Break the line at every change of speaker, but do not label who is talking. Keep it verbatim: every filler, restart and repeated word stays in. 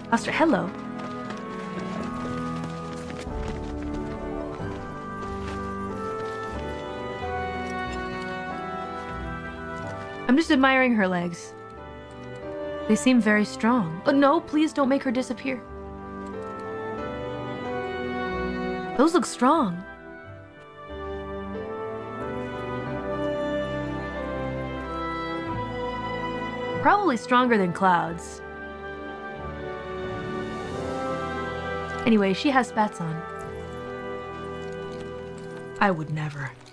Astro, hello. I'm just admiring her legs. They seem very strong. But no, please don't make her disappear. Those look strong. Probably stronger than Cloud's. Anyway, she has spats on. I would never.